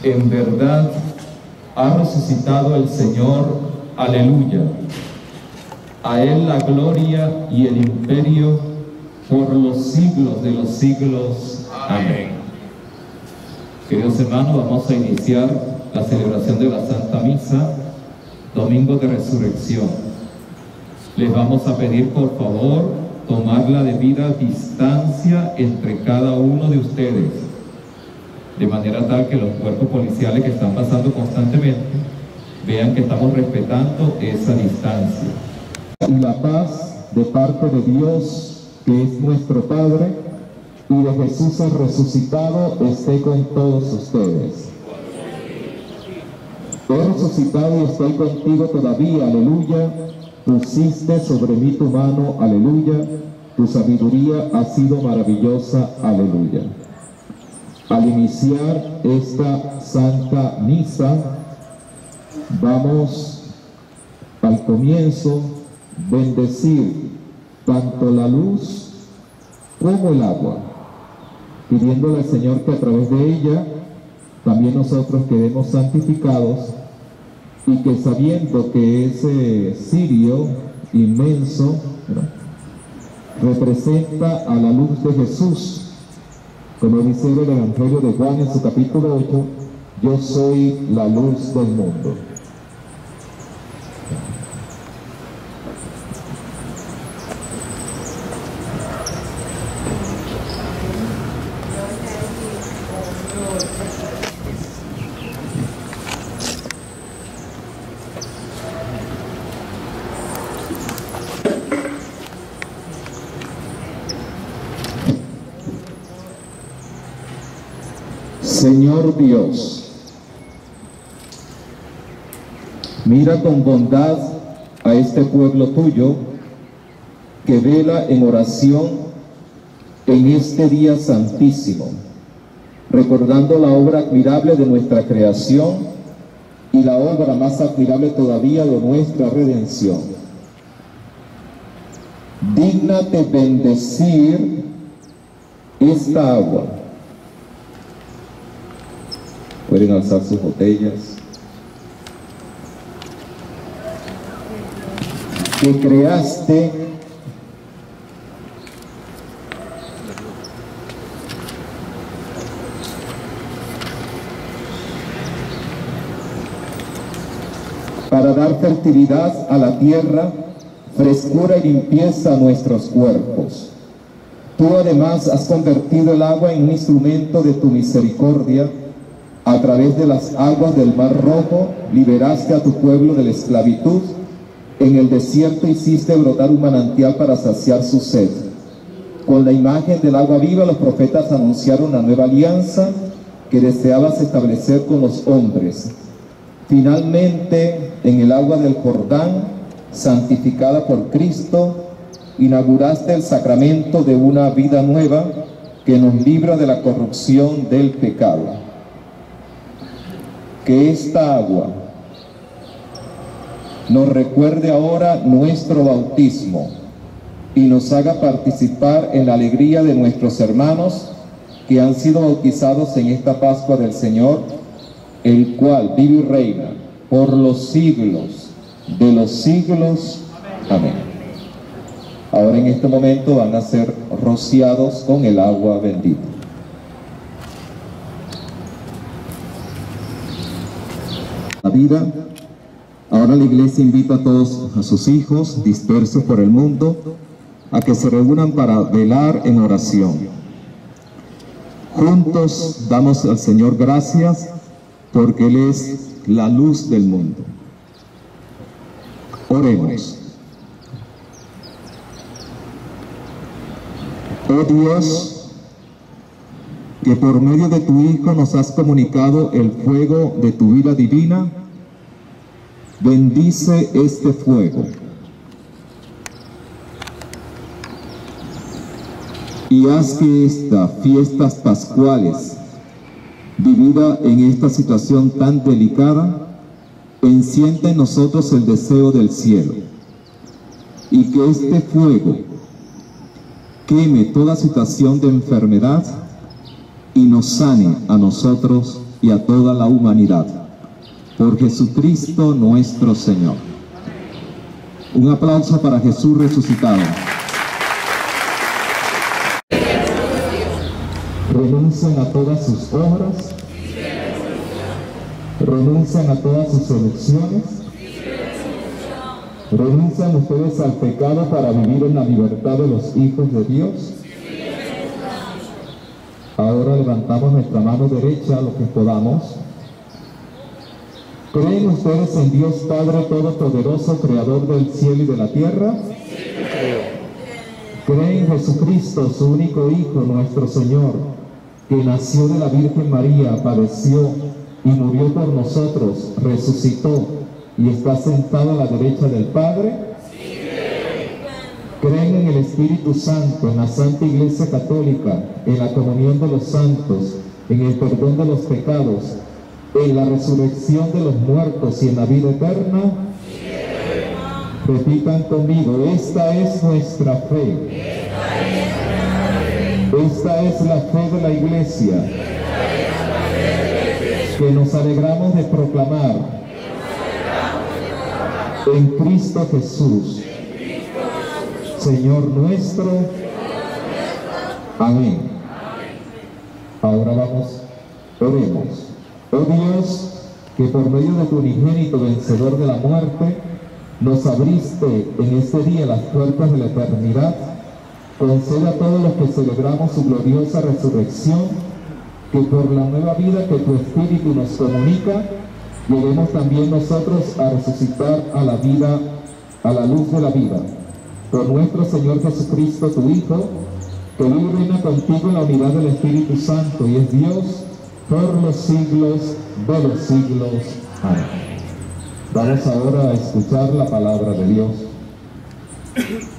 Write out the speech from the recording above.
En verdad, ha resucitado el Señor. Aleluya. A Él la gloria y el imperio por los siglos de los siglos. Amén. Queridos hermanos, vamos a iniciar la celebración de la Santa Misa, Domingo de Resurrección. Les vamos a pedir, por favor, tomar la debida distancia entre cada uno de ustedes, de manera tal que los cuerpos policiales que están pasando constantemente vean que estamos respetando esa distancia. Y la paz de parte de Dios, que es nuestro Padre, y de Jesús el resucitado, esté con todos ustedes. He resucitado y estoy contigo todavía, aleluya. Pusiste sobre mí tu mano, aleluya. Tu sabiduría ha sido maravillosa, aleluya. Al iniciar esta Santa Misa, vamos al comienzo bendecir tanto la luz como el agua, pidiéndole al Señor que a través de ella también nosotros quedemos santificados, y que sabiendo que ese cirio inmenso, ¿no?, representa a la luz de Jesús, como dice el Evangelio de Juan en su capítulo 8, yo soy la luz del mundo. Señor Dios, mira con bondad a este pueblo tuyo que vela en oración en este día santísimo, recordando la obra admirable de nuestra creación y la obra más admirable todavía de nuestra redención. Dígnate bendecir esta agua. Pueden alzar sus botellas. Que creaste para dar fertilidad a la tierra, frescura y limpieza a nuestros cuerpos. Tú además has convertido el agua en un instrumento de tu misericordia. A través de las aguas del Mar Rojo liberaste a tu pueblo de la esclavitud. En el desierto hiciste brotar un manantial para saciar su sed. Con la imagen del agua viva los profetas anunciaron una nueva alianza que deseabas establecer con los hombres. Finalmente, en el agua del Jordán, santificada por Cristo, inauguraste el sacramento de una vida nueva que nos libra de la corrupción del pecado. Que esta agua nos recuerde ahora nuestro bautismo y nos haga participar en la alegría de nuestros hermanos que han sido bautizados en esta Pascua del Señor, el cual vive y reina por los siglos de los siglos. Amén. Ahora en este momento van a ser rociados con el agua bendita. La vida. Ahora la Iglesia invita a todos a sus hijos dispersos por el mundo a que se reúnan para velar en oración. Juntos damos al Señor gracias porque Él es la luz del mundo. Oremos. Oh Dios, que por medio de tu Hijo nos has comunicado el fuego de tu vida divina, bendice este fuego y haz que estas fiestas pascuales, vivida en esta situación tan delicada, encienda en nosotros el deseo del cielo, y que este fuego queme toda situación de enfermedad y nos sane a nosotros. y a toda la humanidad. Por Jesucristo nuestro Señor. Un aplauso para Jesús resucitado. Renuncian a todas sus obras, renuncian a todas sus seducciones, renuncian ustedes al pecado para vivir en la libertad de los hijos de Dios. Ahora levantamos nuestra mano derecha lo que podamos. ¿Creen ustedes en Dios Padre Todopoderoso, Creador del cielo y de la tierra? ¿Creen en Jesucristo, su único Hijo, nuestro Señor, que nació de la Virgen María, padeció y murió por nosotros, resucitó y está sentado a la derecha del Padre? ¿Creen en el Espíritu Santo, en la Santa Iglesia Católica, en la comunión de los santos, en el perdón de los pecados, en la resurrección de los muertos y en la vida eterna? Repitan conmigo: esta es nuestra fe. Esta es la fe de la Iglesia, que nos alegramos de proclamar en Cristo Jesús, Señor nuestro. Amén. Ahora vamos, oremos. Oh Dios, que por medio de tu unigénito vencedor de la muerte, nos abriste en este día las puertas de la eternidad, concede a todos los que celebramos su gloriosa resurrección, que por la nueva vida que tu Espíritu nos comunica, lleguemos también nosotros a resucitar a la vida, a la luz de la vida. Por nuestro Señor Jesucristo, tu Hijo, que vive y reina contigo en la unidad del Espíritu Santo y es Dios por los siglos de los siglos. Amén. Vamos ahora a escuchar la palabra de Dios.